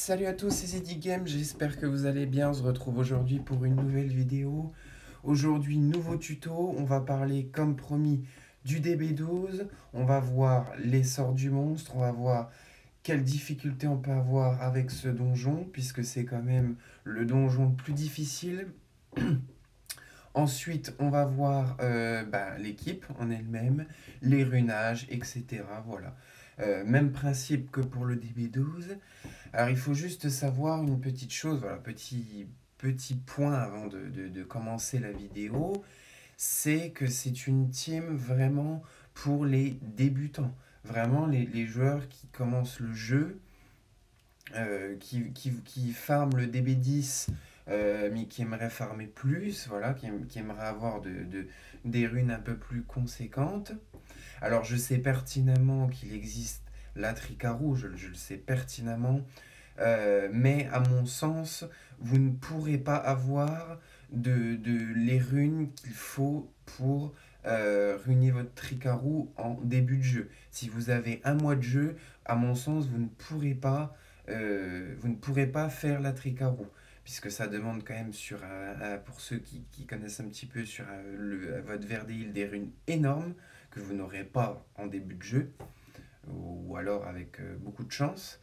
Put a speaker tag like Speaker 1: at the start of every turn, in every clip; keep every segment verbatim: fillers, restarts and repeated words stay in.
Speaker 1: Salut à tous, c'est Zeddy Game, j'espère que vous allez bien. On se retrouve aujourd'hui pour une nouvelle vidéo. Aujourd'hui, nouveau tuto, on va parler comme promis du D B douze. On va voir l'essor du monstre, on va voir quelles difficultés on peut avoir avec ce donjon, puisque c'est quand même le donjon le plus difficile. Ensuite, on va voir euh, bah, l'équipe en elle-même, les runages, et cetera. Voilà. Euh, même principe que pour le D B douze. Alors, il faut juste savoir une petite chose, voilà, petit, petit point avant de, de- de commencer la vidéo, c'est que c'est une team vraiment pour les débutants. Vraiment, les, les joueurs qui commencent le jeu, euh, qui, qui, qui farment le D B dix, euh, mais qui aimeraient farmer plus, voilà, qui, aim- qui aimeraient avoir de, de- des runes un peu plus conséquentes. Alors, je sais pertinemment qu'il existe la Tricarou, je, je le sais pertinemment. Euh, mais à mon sens, vous ne pourrez pas avoir de, de les runes qu'il faut pour euh, ruiner votre Tricarou en début de jeu. Si vous avez un mois de jeu, à mon sens, vous ne pourrez pas, euh, vous ne pourrez pas faire la Tricarou. Puisque ça demande quand même sur un, un- pour ceux qui, qui connaissent un petit peu sur un- le, votre Verdéil des runes énormes que vous n'aurez pas en début de jeu, ou alors avec euh, beaucoup de chance.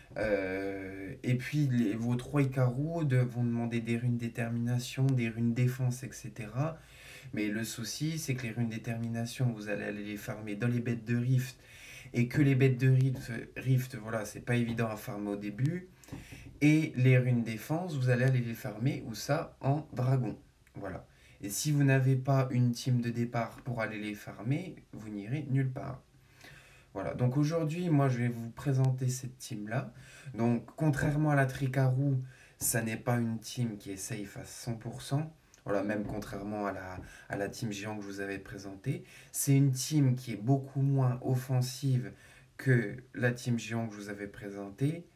Speaker 1: Euh, et puis les, vos trois Icarus de- vont demander des runes détermination, des runes défense, et cetera. Mais le souci, c'est que les runes détermination, vous allez aller les farmer dans les bêtes de Rift. Et que les bêtes de Rift, Rift voilà, c'est pas évident à farmer au début. Et les runes défense, vous allez aller les farmer, ou ça, en dragon. Voilà. Et si vous n'avez pas une team de départ pour aller les farmer, vous n'irez nulle part. Voilà, donc aujourd'hui, moi, je vais vous présenter cette team-là. Donc, contrairement à la Tricarou, ça n'est pas une team qui est safe à cent pour cent. Voilà, même contrairement à la, à la team géant que je vous avais présentée. C'est une team qui est beaucoup moins offensive que la team géant que je vous avais présentée.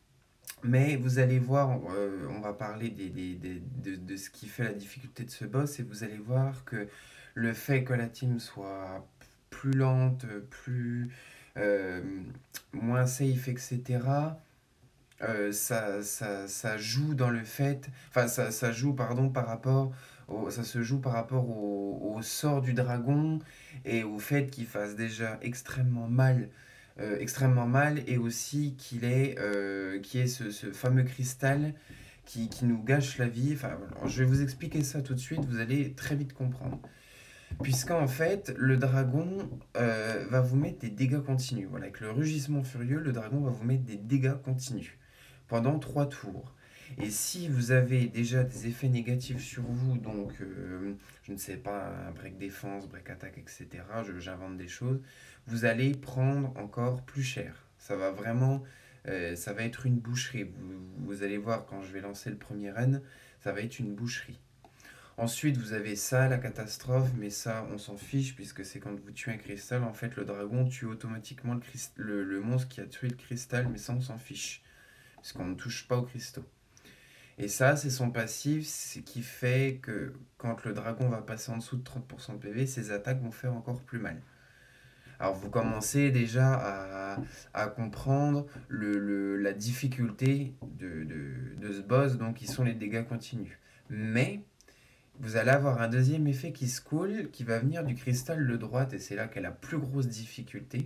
Speaker 1: Mais vous allez voir, euh, on va parler des, des- des- de, de ce qui fait la difficulté de ce boss, et vous allez voir que le fait que la team soit plus lente, plus euh, moins safe, et cetera euh, ça, ça, ça joue dans le fait, enfin ça, ça joue pardon par rapport au, ça se joue par rapport au, au sort du dragon et au fait qu'il fasse déjà extrêmement mal, euh, extrêmement mal et aussi qu'il est, euh, qui est ce, ce fameux cristal qui, qui nous gâche la vie. Enfin, voilà. Je vais vous expliquer ça tout de suite, vous allez très vite comprendre. Puisqu'en fait, le dragon euh, va vous mettre des dégâts continus. Voilà, avec le rugissement furieux, le dragon va vous mettre des dégâts continus pendant trois tours. Et si vous avez déjà des effets négatifs sur vous, donc euh, je ne sais pas, un break défense, break attaque, et cetera, je- j'invente des choses, vous allez prendre encore plus cher. Ça va vraiment, euh, ça va être une boucherie. Vous, vous allez voir quand je vais lancer le premier run, ça va être une boucherie. Ensuite, vous avez ça, la catastrophe, mais ça, on s'en fiche, puisque c'est quand vous tuez un cristal, en fait, le dragon tue automatiquement le, crist- le, le monstre qui a tué le cristal, mais ça, on s'en fiche, puisqu'on ne touche pas aux cristaux. Et ça, c'est son passif, ce qui fait que quand le dragon va passer en dessous de trente pour cent de P V, ses attaques vont faire encore plus mal. Alors, vous commencez déjà à, à comprendre le, le- la difficulté de, de, de ce boss, donc qui sont les dégâts continus. Mais vous allez avoir un deuxième effet qui se coule, qui va venir du cristal de droite, et c'est là qu'est la plus grosse difficulté.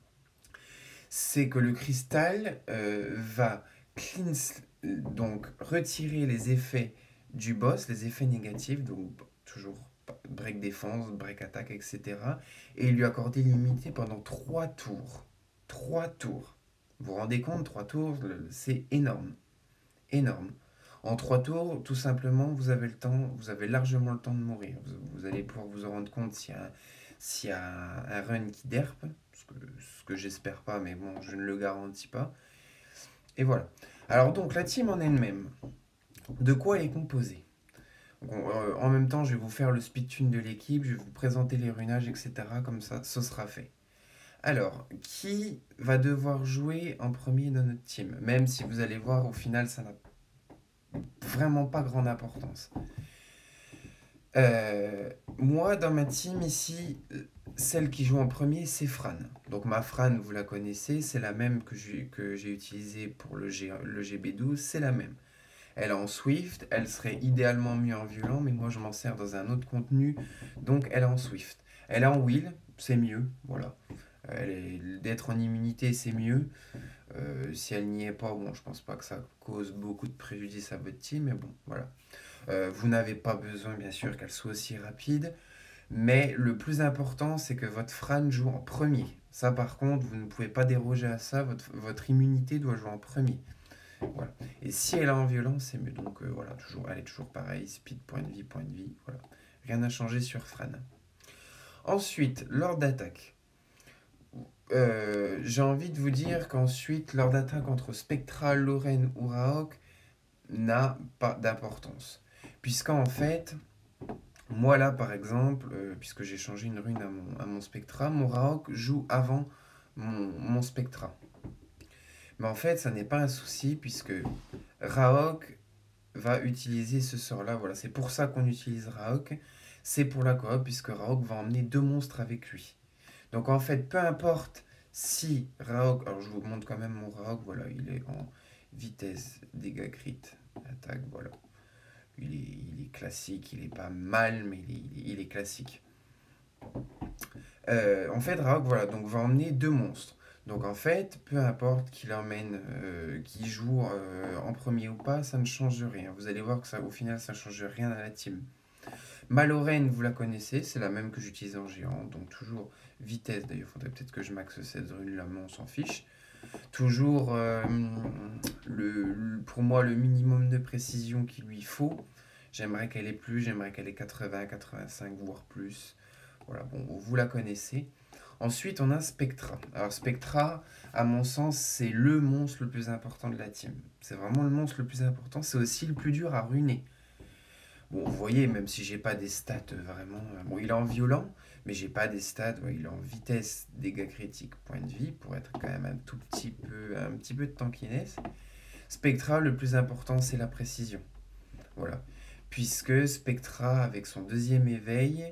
Speaker 1: C'est que le cristal euh, va cleanse, donc retirer les effets du boss, les effets négatifs, donc toujours break défense, break attaque, et cetera. Et lui accorder l'immunité pendant trois tours. Trois tours. Vous vous rendez compte, trois tours, c'est énorme. Énorme. En trois tours, tout simplement, vous avez le temps, vous avez largement le temps de mourir. Vous, vous allez pouvoir vous en rendre compte s'il y a, s'il y a un, un run qui derpe, ce que, ce que j'espère pas, mais bon, je ne le garantis pas. Et voilà. Alors donc, la team en elle-même, de quoi elle est composée? Bon, euh, en même temps, je vais vous faire le speed tune de l'équipe, je vais vous présenter les runages, et cetera. Comme ça, ce sera fait. Alors, qui va devoir jouer en premier dans notre team? Même si vous allez voir, au final, ça n'a vraiment pas grande importance. Euh, moi, dans ma team ici, celle qui joue en premier, c'est Fran. Donc ma Fran, vous la connaissez, c'est la même que j'ai que j'ai utilisée pour le, G, le G B douze, c'est la même. Elle est en Swift, elle serait idéalement mieux en violent, mais moi je m'en sers dans un autre contenu, donc elle est en Swift. Elle est en Wheel, c'est mieux, voilà. Elle est- D'être en immunité, c'est mieux. Euh, si elle n'y est pas, bon, je pense pas que ça cause beaucoup de préjudice à votre team, mais bon, voilà. Euh, vous n'avez pas besoin, bien sûr, qu'elle soit aussi rapide, mais le plus important, c'est que votre Fran joue en premier. Ça, par contre, vous ne pouvez pas déroger à ça, votre, votre immunité doit jouer en premier. Voilà. Et si elle est en violence, c'est mieux. Donc euh, voilà, toujours, elle est toujours pareille, speed, point de vie, point de vie. Voilà. Rien n'a changé sur Fran. Ensuite, lors d'attaque. Euh, j'ai envie de vous dire qu'ensuite, lors d'attaque entre Spectra, Lorraine ou Raok n'a pas d'importance. Puisqu'en fait, moi là par exemple, euh, puisque j'ai changé une rune à mon, à mon Spectra, mon Raok joue avant mon, mon Spectra. Mais en fait, ça n'est pas un souci puisque Raok va utiliser ce sort-là. Voilà, c'est pour ça qu'on utilise Raok. C'est pour la coop, puisque Raok va emmener deux monstres avec lui. Donc en fait, peu importe si Raok. Alors je vous montre quand même mon Raok. Voilà, il est en vitesse, dégâts crit, attaque. Voilà. Il est, il est classique, il est pas mal, mais il est, il est, il est classique. Euh, en fait, Raok, voilà, donc va emmener deux monstres. Donc en fait, peu importe qu'il emmène, euh, qu'il joue euh, en premier ou pas, ça ne change rien. Vous allez voir que ça, au final, ça ne change rien à la team. Malorraine, vous la connaissez, c'est la même que j'utilise en géant, donc toujours vitesse. D'ailleurs, il faudrait peut-être que je maxe cette rune là, mais on s'en fiche. Toujours, euh, le, le- pour moi, le minimum de précision qu'il lui faut. J'aimerais qu'elle ait plus, j'aimerais qu'elle ait quatre-vingts, quatre-vingt-cinq, voire plus. Voilà, bon, vous la connaissez. Ensuite, on a Spectra. Alors, Spectra, à mon sens, c'est le monstre le plus important de la team. C'est vraiment le monstre le plus important. C'est aussi le plus dur à ruiner. Bon, vous voyez, même si j'ai pas des stats vraiment. Bon, il est en violent, mais j'ai pas des stats. Ouais, il est en vitesse, dégâts critiques, point de vie, pour être quand même un tout petit peu, un petit peu de tankiness. Spectra, le plus important, c'est la précision. Voilà. Puisque Spectra, avec son deuxième éveil,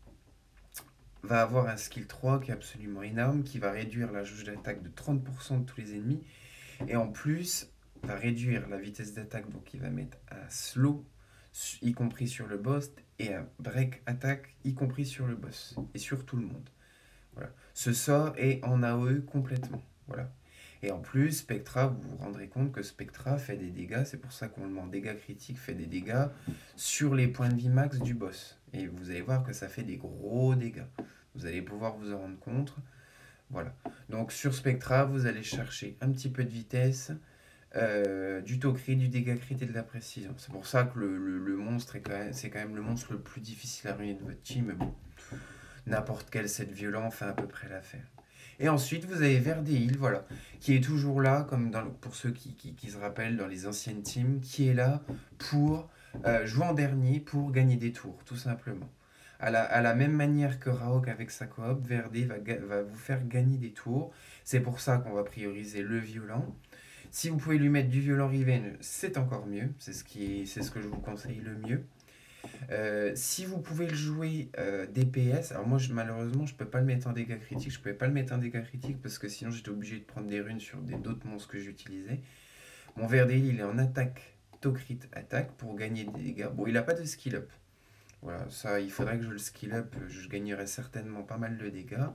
Speaker 1: va avoir un skill trois qui est absolument énorme, qui va réduire la jauge d'attaque de trente pour cent de tous les ennemis, et en plus va réduire la vitesse d'attaque, donc il va mettre un slow, y compris sur le boss, et un break attack, y compris sur le boss, et sur tout le monde. Voilà. Ce sort est en A O E complètement. Voilà. Et en plus, Spectra, vous vous rendrez compte que Spectra fait des dégâts, c'est pour ça qu'on le met en dégâts critiques, fait des dégâts sur les points de vie max du boss. Et vous allez voir que ça fait des gros dégâts. Vous allez pouvoir vous en rendre compte. Voilà. Donc sur Spectra, vous allez chercher un petit peu de vitesse, euh, du taux crit, du dégât crit et de la précision. C'est pour ça que le, le, le monstre est quand même, c'est quand même le monstre le plus difficile à ruiner de votre team. Mais bon, n'importe quel set violent fait à peu près l'affaire. Et ensuite, vous avez Verdeil, voilà, qui est toujours là, comme dans, pour ceux qui, qui, qui se rappellent dans les anciennes teams, qui est là pour euh, jouer en dernier, pour gagner des tours, tout simplement. À la, à la même manière que Raok avec sa coop, Verdeil va, va vous faire gagner des tours. C'est pour ça qu'on va prioriser le violent. Si vous pouvez lui mettre du violent Riven, c'est encore mieux. C'est ce, qui est, c'est ce que je vous conseille le mieux. Euh, si vous pouvez le jouer euh, D P S, alors moi je, malheureusement je peux pas le mettre en dégâts critiques, je pouvais pas le mettre en dégâts critiques parce que sinon j'étais obligé de prendre des runes sur des, d'autres monstres que j'utilisais. Mon Verdale il est en attaque, Tocrit attaque pour gagner des dégâts. Bon il a pas de skill up. Voilà, ça il faudrait que je le skill up, je gagnerais certainement pas mal de dégâts.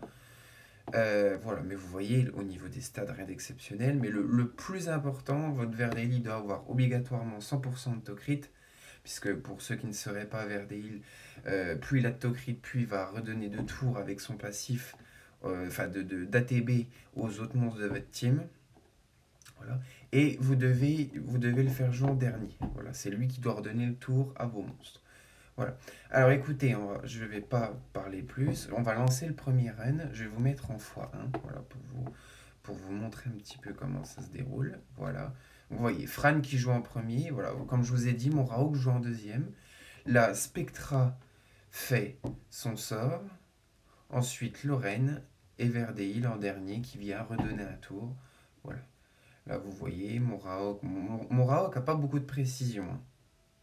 Speaker 1: Euh, voilà, mais vous voyez au niveau des stats rien d'exceptionnel. Mais le, le plus important, votre Verdale il doit avoir obligatoirement cent pour cent de Tocrit puisque pour ceux qui ne seraient pas Verdeil, euh, plus il a de Tocrit, plus il va redonner de tours avec son passif, euh, enfin de, de, d'A T B aux autres monstres de votre team. Voilà. Et vous devez, vous devez le faire jouer en dernier. Voilà. C'est lui qui doit redonner le tour à vos monstres. Voilà. Alors écoutez, on va, je ne vais pas parler plus. On va lancer le premier run. Je vais vous mettre en fois un. Voilà, pour vous, pour vous montrer un petit peu comment ça se déroule. Voilà. Vous voyez, Fran qui joue en premier. Voilà. Comme je vous ai dit, mon Raouk joue en deuxième. La Spectra fait son sort. Ensuite, Lorraine et Verdeil en dernier qui vient redonner un tour. Voilà. Là, vous voyez, mon Raouk. Mon, mon Raouk n'a pas beaucoup de précision. Hein.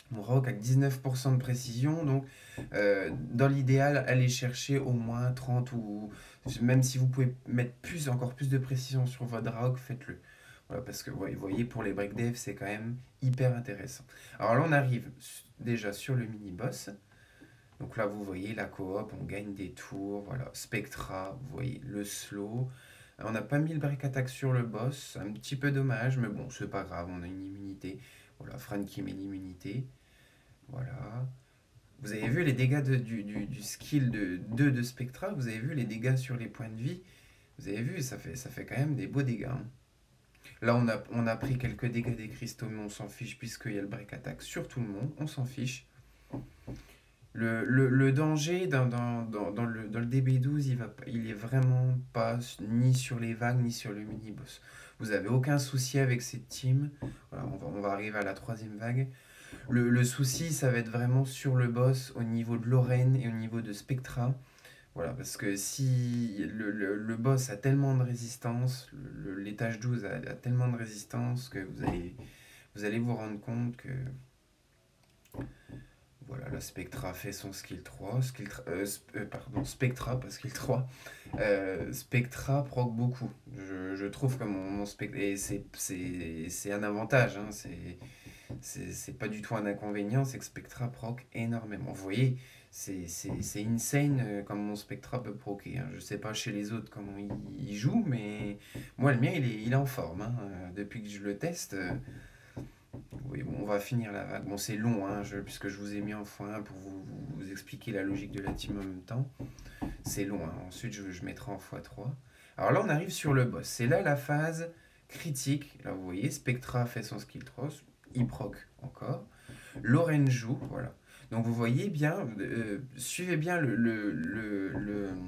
Speaker 1: Mon rock a dix-neuf pour cent de précision, donc euh, dans l'idéal, allez chercher au moins trente ou même si vous pouvez mettre plus, encore plus de précision sur votre rock, faites-le. Voilà, parce que vous voyez, pour les break dev, c'est quand même hyper intéressant. Alors là, on arrive déjà sur le mini-boss. Donc là, vous voyez la coop, on gagne des tours, voilà. Spectra, vous voyez le slow. On n'a pas mis le break attack sur le boss, un petit peu dommage, mais bon, c'est pas grave, on a une immunité. Voilà, Fran qui met l'immunité. Voilà. Vous avez vu les dégâts de- du, du- du skill de deux de Spectra, vous avez vu les dégâts sur les points de vie. Vous avez vu, ça fait, ça fait quand même des beaux dégâts, hein. Là, on a, on a pris quelques dégâts des cristaux, mais on s'en fiche puisqu'il y a le break attack sur tout le monde, on s'en fiche. Le, le, le danger dans, dans, dans, dans le, dans le D B douze, il, va, pas- il est vraiment pas ni sur les vagues ni sur le mini-boss. Vous avez aucun souci avec cette team. Voilà, on va, on va arriver à la troisième vague. Le, le souci, ça va être vraiment sur le boss au niveau de Lorraine et au niveau de Spectra. Voilà, parce que si le, le, le boss a tellement de résistance, le- le- l'étage douze a, a tellement de résistance que vous allez, vous allez vous rendre compte que voilà, la Spectra fait son skill trois, skill tra- euh, sp- euh, pardon, Spectra, pas skill trois. Euh, Spectra proc beaucoup. Je, je trouve que mon, mon Spectra. Et c'est c'est- c'est un avantage, hein, c'est c'est c'est pas du tout un inconvénient, c'est que Spectra proc énormément. Vous voyez, c'est c'est- c'est insane euh, comme mon Spectra peut procer, hein. Je sais pas chez les autres comment ils ils jouent, mais moi le mien il est, il est en forme, hein. Euh, Depuis que je le teste. euh, oui, bon, on va finir la vague. Bon, c'est long, hein, je- puisque je vous ai mis en fois un pour vous, vous expliquer la logique de la team en même temps. C'est long, hein. Ensuite, je, je mettrai en fois trois. Alors là, on arrive sur le boss. C'est là la phase critique. Là, vous voyez, Spectra fait son skill trois. Il proc encore. Loren joue, voilà. Donc vous voyez bien, euh, suivez bien le, le, le, le, euh,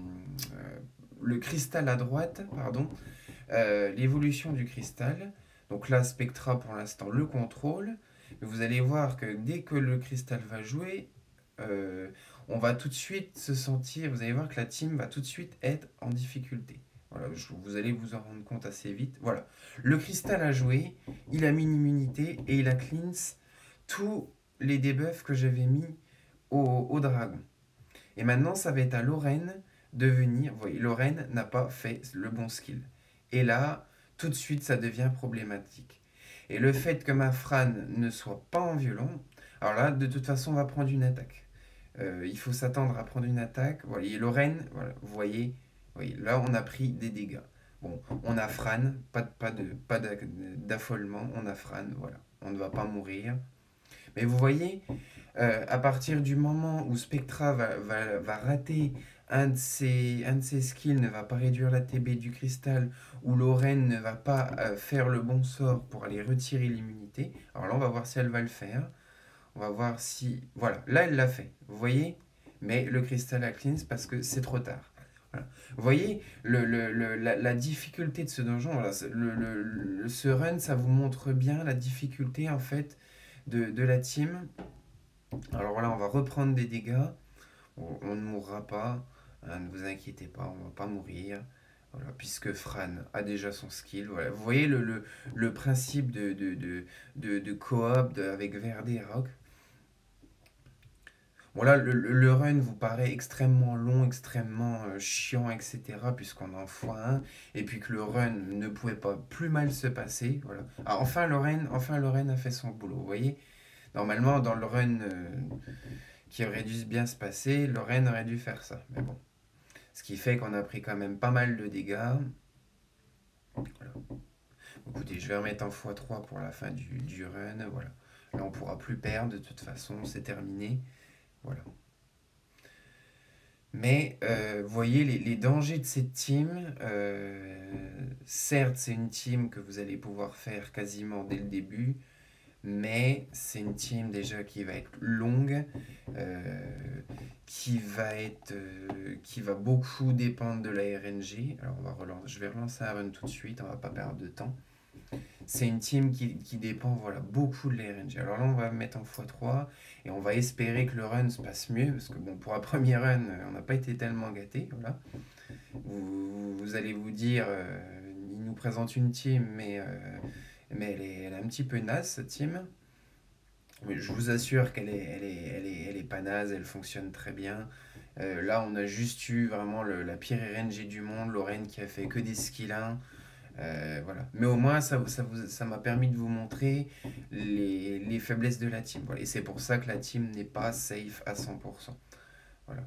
Speaker 1: le cristal à droite, pardon, euh, l'évolution du cristal. Donc là, Spectra pour l'instant le contrôle. Mais vous allez voir que dès que le cristal va jouer, euh, on va tout de suite se sentir, vous allez voir que la team va tout de suite être en difficulté. Voilà, je- vous allez vous en rendre compte assez vite. Voilà, le cristal a joué, il a mis une immunité et il a cleanse tous les debuffs que j'avais mis au, au dragon. Et maintenant, ça va être à Lorraine de venir. Vous voyez, Lorraine n'a pas fait le bon skill. Et là, tout de suite, ça devient problématique. Et le fait que ma Fran ne soit pas en violon, alors là, de toute façon, on va prendre une attaque. Euh, il faut s'attendre à prendre une attaque. Voilà, et Lorraine, voilà, vous voyez, vous voyez, là, on a pris des dégâts. Bon, on a Fran, pas, de, pas, de, pas d'affolement, on a Fran, voilà. On ne va pas mourir. Mais vous voyez, euh, à partir du moment où Spectra va, va, va rater un de, ses, un de ses skills, ne va pas réduire la T B du cristal, ou Lorraine ne va pas euh, faire le bon sort pour aller retirer l'immunité, alors là on va voir si elle va le faire. On va voir si... Voilà, là elle l'a fait, vous voyez. Mais le cristal a cleanse parce que c'est trop tard. Voilà. Vous voyez le, le, le, la, la difficulté de ce donjon, voilà, le, le, le, ce run, ça vous montre bien la difficulté en fait de, de la team. Alors là, on va reprendre des dégâts. On, on ne mourra pas, hein, ne vous inquiétez pas, on ne va pas mourir. Voilà, puisque Fran a déjà son skill. Voilà. Vous voyez le, le, le principe de, de, de, de, de coop de- avec Verde et Rock. Bon là, le, le- le run vous paraît extrêmement long, extrêmement euh, chiant, et cetera. Puisqu'on en fois un, et puis que le run ne pouvait pas plus mal se passer. Voilà. Ah, enfin, Lorraine, enfin, Lorraine a fait son boulot. Vous voyez, normalement, dans le run euh, qui aurait dû bien se passer, Lorraine aurait dû faire ça. Mais bon. Ce qui fait qu'on a pris quand même pas mal de dégâts. Voilà. Écoutez, je vais remettre en fois trois pour la fin du, du run. Voilà. Là, on pourra plus perdre de toute façon, c'est terminé. Voilà. Mais euh, vous voyez les, les dangers de cette team. Euh, certes, c'est une team que vous allez pouvoir faire quasiment dès le début. Mais c'est une team déjà qui va être longue, euh, qui va être, euh, qui va beaucoup dépendre de la R N G. Alors on va relancer, je vais relancer un run tout de suite, on va pas perdre de temps. C'est une team qui, qui dépend voilà, beaucoup de la R N G. Alors là on va mettre en fois trois et on va espérer que le run se passe mieux, parce que bon pour un premier run on n'a pas été tellement gâté. Voilà. Vous, vous allez vous dire, euh, il nous présente une team mais, euh, mais elle, est, elle est un petit peu naze cette team. Mais je vous assure qu'elle est, elle est, elle est, elle est pas naze, elle fonctionne très bien. Euh, là, on a juste eu vraiment le- la pire R N G du monde, Lorraine qui a fait que des skills un. Euh, voilà. Mais au moins, ça, ça vous, ça m'a permis de vous montrer les, les faiblesses de la team. Voilà. Et c'est pour ça que la team n'est pas safe à cent pour cent. Voilà.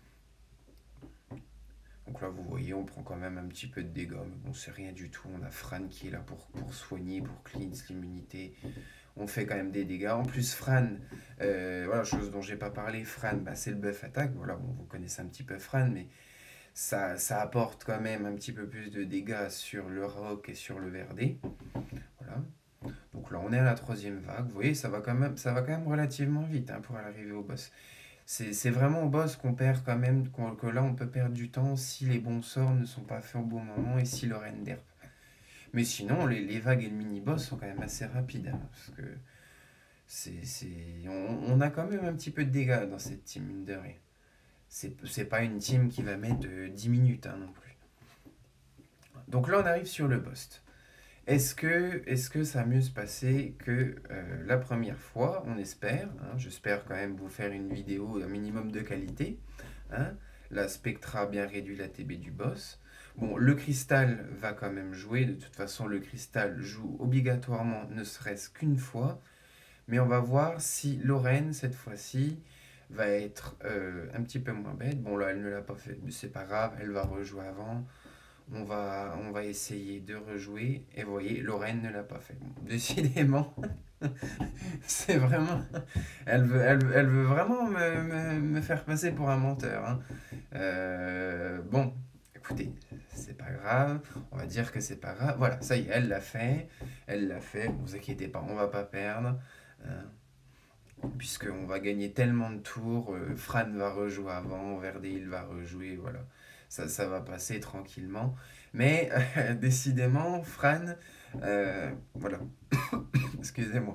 Speaker 1: Donc là, vous voyez, on prend quand même un petit peu de dégâts, mais bon, c'est rien du tout. On a Fran qui est là pour, pour soigner, pour cleanse l'immunité. On fait quand même des dégâts. En plus, Fran, euh, voilà, chose dont j'ai pas parlé, Fran, bah, c'est le buff attaque. Voilà, bon, vous connaissez un petit peu Fran, mais ça, ça apporte quand même un petit peu plus de dégâts sur le roc et sur le verdé. Voilà. Donc là, on est à la troisième vague. Vous voyez, ça va quand même, ça va quand même relativement vite hein, pour arriver au boss. C'est c'est vraiment au boss qu'on perd quand même, qu'on- que là on peut perdre du temps si les bons sorts ne sont pas faits au bon moment et si le render. Mais sinon, les, les vagues et le mini-boss sont quand même assez rapides. Hein, parce que c'est, c'est, on, on a quand même un petit peu de dégâts dans cette team, mine de rien. C'est, c'est pas une team qui va mettre euh, dix minutes hein, non plus. Donc là, on arrive sur le boss. Est-ce que, est-ce que ça va mieux se passer que euh, la première fois? On espère. Hein, j'espère quand même vous faire une vidéo un minimum de qualité. Hein. La Spectra a bien réduit la T B du boss. Bon, le cristal va quand même jouer. De toute façon, le cristal joue obligatoirement, ne serait-ce qu'une fois. Mais on va voir si Lorraine, cette fois-ci, va être euh, un petit peu moins bête. Bon, là, elle ne l'a pas fait, mais c'est pas grave. Elle va rejouer avant. On va, on va essayer de rejouer. Et vous voyez, Lorraine ne l'a pas fait. Bon, décidément, c'est vraiment. Elle veut, elle, elle veut vraiment me, me, me faire passer pour un menteur. Hein. Euh, bon, écoutez, c'est pas grave. On va dire que c'est pas grave. Voilà, ça y est, elle l'a fait. Elle l'a fait. Ne vous inquiétez pas, on va pas perdre. Hein, puisqu'on va gagner tellement de tours. Euh, Fran va rejouer avant. Verdé, il va rejouer. Voilà. Ça, ça va passer tranquillement. Mais euh, décidément, Fran, euh, voilà. Excusez-moi.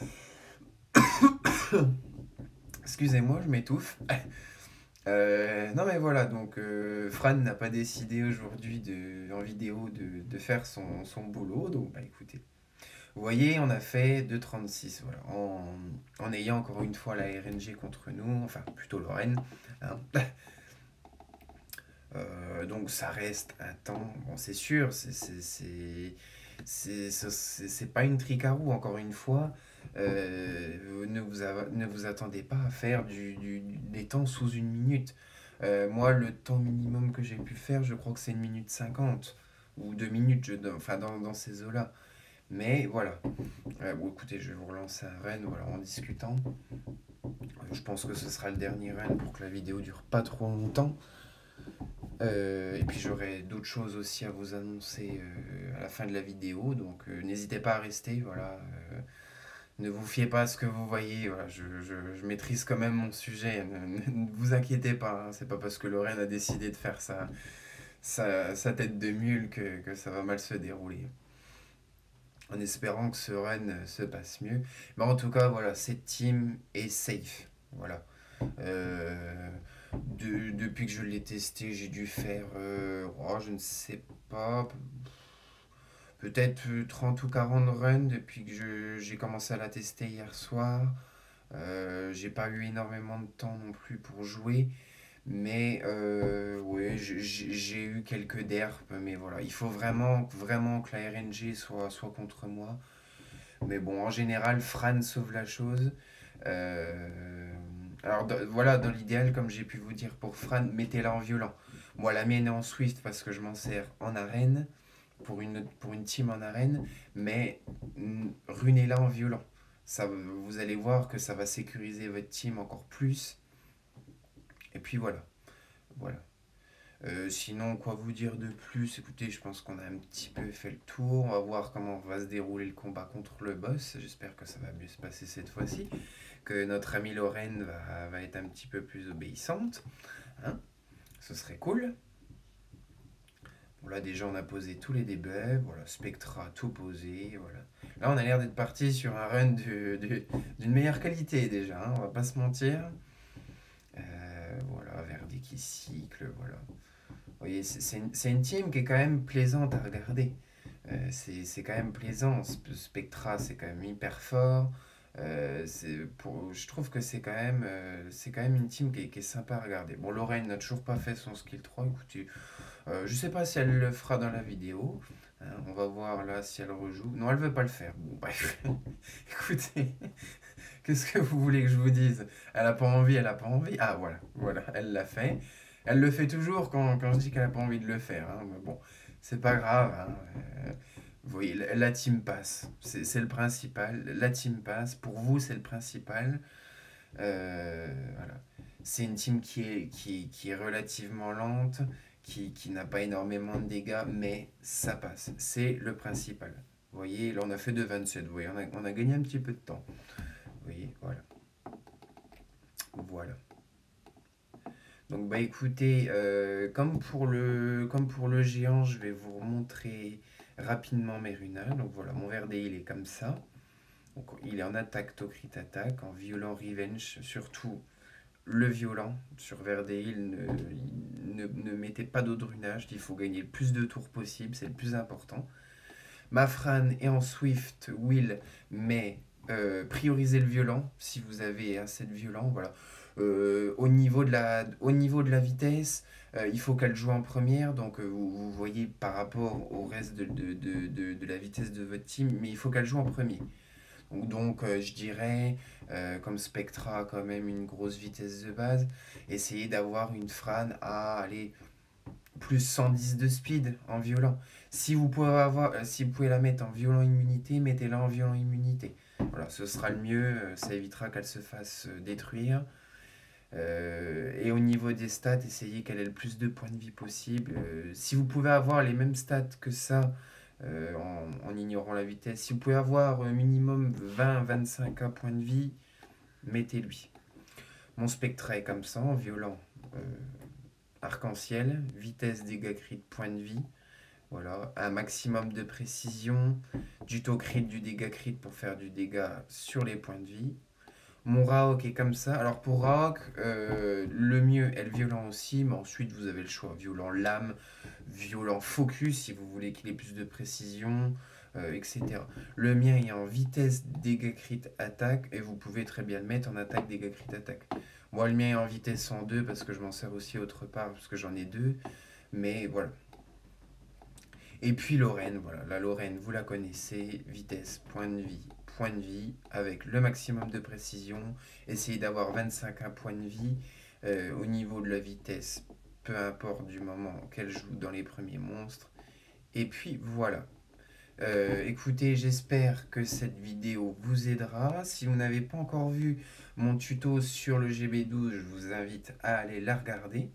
Speaker 1: Excusez-moi, je m'étouffe. Euh, non mais voilà, donc euh, Fran n'a pas décidé aujourd'hui de, en vidéo de, de faire son, son boulot, donc bah écoutez. Vous voyez, on a fait deux virgule trente-six, voilà, en, en ayant encore une fois la R N G contre nous, enfin plutôt Lorraine. Hein. Euh, donc ça reste un temps, bon c'est sûr, c'est c'est- c'est- c'est- c'est- c'est pas une tricarou encore une fois. Euh, ne, vous a- ne vous attendez pas à faire du, du- des temps sous une minute. Euh, moi, le temps minimum que j'ai pu faire, je crois que c'est une minute cinquante ou deux minutes, je, enfin dans, dans ces eaux-là. Mais voilà. Euh, bon, écoutez, je vais vous relancer un run voilà, en discutant. Euh, je pense que ce sera le dernier run pour que la vidéo dure pas trop longtemps. Euh, et puis j'aurai d'autres choses aussi à vous annoncer euh, à la fin de la vidéo, donc euh, n'hésitez pas à rester, voilà. Euh, ne vous fiez pas à ce que vous voyez, voilà, je, je- je maîtrise quand même mon sujet, ne, ne vous inquiétez pas, hein, c'est pas parce que Lorraine a décidé de faire sa, sa, sa tête de mule que, que ça va mal se dérouler. En espérant que ce run euh, se passe mieux. Mais en tout cas, voilà, cette team est safe. Voilà. Euh, de- depuis que je l'ai testé, j'ai dû faire, euh, oh, je ne sais pas, peut-être euh, trente ou quarante runs depuis que je- j'ai commencé à la tester hier soir. Euh, j'ai pas eu énormément de temps non plus pour jouer, mais euh, ouais, j'ai j'ai eu quelques derpes, mais voilà, il faut vraiment, vraiment que la R N G soit, soit contre moi. Mais bon, en général, Fran sauve la chose. Euh, alors dans- voilà, dans l'idéal, comme j'ai pu vous dire pour Fran, mettez-la en violent. Moi, la mienne est en Swift parce que je m'en sers en arène, pour une, pour une team en arène, mais mm, runez-la en violent. Ça, vous allez voir que ça va sécuriser votre team encore plus. Et puis voilà, voilà. Euh, sinon, quoi vous dire de plus? Écoutez, je pense qu'on a un petit peu fait le tour. On va voir comment va se dérouler le combat contre le boss. J'espère que ça va mieux se passer cette fois-ci. Que notre amie Lorraine va, va être un petit peu plus obéissante. Hein, ce serait cool. Bon, là, déjà, on a posé tous les debuffs. Voilà, Spectra, tout posé. Voilà. Là, on a l'air d'être parti sur un run de- de- d'une meilleure qualité, déjà. Hein, on va pas se mentir. Euh, voilà, Verdi qui cycle. Voilà. Vous voyez, c'est c'est une, c'est une team qui est quand même plaisante à regarder. Euh, c'est c'est quand même plaisant. Sp- Spectra, c'est quand même hyper fort. Euh, c'est pour, je trouve que c'est quand même, euh, c'est quand même une team qui est, qui est sympa à regarder. Bon, Lorraine n'a toujours pas fait son skill trois. Écoutez, euh, je sais pas si elle le fera dans la vidéo. Hein, on va voir là si elle rejoue. Non, elle veut pas le faire. Bon, bref. Écoutez, qu'est-ce que vous voulez que je vous dise? Elle a pas envie, elle a pas envie. Ah, voilà, voilà, elle l'a fait. Elle le fait toujours quand, quand je dis qu'elle a pas envie de le faire. Hein, mais bon, c'est pas grave. Hein, euh, vous voyez, la, la team passe. C'est c'est le principal. La team passe. Pour vous, c'est le principal. Euh, voilà. C'est une team qui est, qui, qui est relativement lente, qui, qui n'a pas énormément de dégâts, mais ça passe. C'est le principal. Vous voyez, là on a fait de vingt-sept. Vous voyez, on a, on a gagné un petit peu de temps. Vous voyez, voilà. Voilà. Donc bah écoutez, euh, comme pour le, comme pour le géant, je vais vous montrer rapidement mes runages. Donc voilà, mon Verdé il est comme ça. Donc il est en attaque, to crit attaque, en violent revenge, surtout le violent sur Verdeil, ne, ne, ne mettez pas d'autres runages, il faut gagner le plus de tours possible, c'est le plus important. Mafran est en Swift, Will, mais euh, priorisez le violent si vous avez assez de violent. Voilà. Euh, au, niveau de la, au niveau de la vitesse, euh, il faut qu'elle joue en première, donc euh, vous, vous voyez par rapport au reste de, de, de, de, de la vitesse de votre team, mais il faut qu'elle joue en premier. Donc, donc euh, je dirais, euh, comme Spectra a quand même une grosse vitesse de base, essayez d'avoir une Fran à aller plus cent dix de speed en violent. Si vous pouvez, avoir, euh, si vous pouvez la mettre en violent immunité, mettez-la en violent immunité. Voilà, ce sera le mieux, euh, ça évitera qu'elle se fasse euh, détruire. Euh, et au niveau des stats, essayez qu'elle ait le plus de points de vie possible. Euh, si vous pouvez avoir les mêmes stats que ça, euh, en, en ignorant la vitesse, si vous pouvez avoir un minimum vingt à vingt-cinq points de vie, mettez-lui. Mon Spectra est comme ça, en violent, euh, arc-en-ciel, vitesse, dégâts crit, points de vie. Voilà, un maximum de précision, du taux crit, du dégât crit pour faire du dégât sur les points de vie. Mon Raok est comme ça. Alors pour Raok, euh, le mieux est le violent aussi, mais ensuite vous avez le choix. Violent lame, violent focus si vous voulez qu'il ait plus de précision, euh, et cetera. Le mien est en vitesse, dégâts crit, attaque, et vous pouvez très bien le mettre en attaque, dégâts crit, attaque. Moi le mien est en vitesse en deux parce que je m'en sers aussi autre part, parce que j'en ai deux. Mais voilà. Et puis Lorraine, voilà, la Lorraine, vous la connaissez, vitesse, point de vie, point de vie, avec le maximum de précision. Essayez d'avoir vingt-cinq points de vie euh, au niveau de la vitesse, peu importe du moment qu'elle joue dans les premiers monstres. Et puis voilà. Euh, écoutez, j'espère que cette vidéo vous aidera. Si vous n'avez pas encore vu mon tuto sur le G B douze, je vous invite à aller la regarder.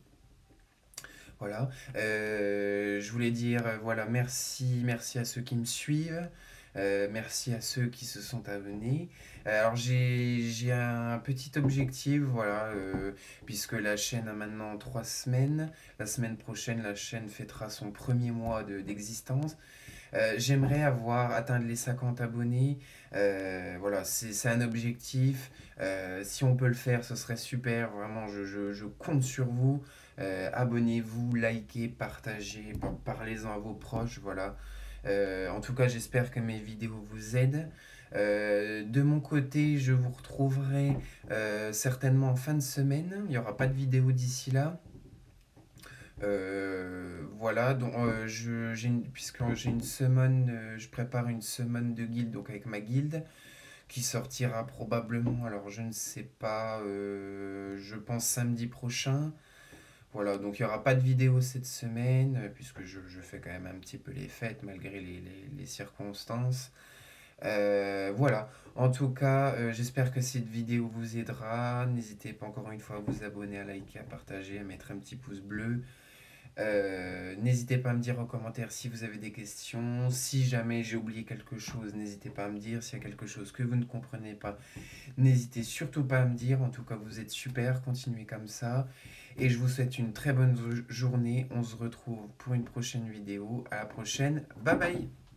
Speaker 1: Voilà. Euh, je voulais dire, euh, voilà, merci, merci à ceux qui me suivent. Euh, merci à ceux qui se sont abonnés. Euh, Alors j'ai j'ai un petit objectif, voilà, euh, puisque la chaîne a maintenant trois semaines. La semaine prochaine, la chaîne fêtera son premier mois de- d'existence. Euh, J'aimerais avoir atteint les cinquante abonnés. Euh, voilà, c'est c'est un objectif. Euh, si on peut le faire, ce serait super. Vraiment, je, je- je compte sur vous. Euh, abonnez-vous, likez, partagez, par- parlez-en à vos proches. Voilà. Euh, en tout cas, j'espère que mes vidéos vous aident. Euh, de mon côté, je vous retrouverai euh, certainement en fin de semaine. Il n'y aura pas de vidéo d'ici là. Euh, voilà, donc euh, je, j'ai une, puisque j'ai une semaine, euh, je prépare une semaine de guilde, donc avec ma guilde, qui sortira probablement, alors je ne sais pas, euh, je pense samedi prochain. Voilà, donc il n'y aura pas de vidéo cette semaine, euh, puisque je, je fais quand même un petit peu les fêtes malgré les, les- les circonstances. Euh, voilà, en tout cas, euh, j'espère que cette vidéo vous aidera. N'hésitez pas encore une fois à vous abonner, à liker, à partager, à mettre un petit pouce bleu. Euh, n'hésitez pas à me dire en commentaire si vous avez des questions. Si jamais j'ai oublié quelque chose, n'hésitez pas à me dire. S'il y a quelque chose que vous ne comprenez pas, n'hésitez surtout pas à me dire. En tout cas, vous êtes super, continuez comme ça. Et je vous souhaite une très bonne journée. On se retrouve pour une prochaine vidéo. À la prochaine. Bye bye.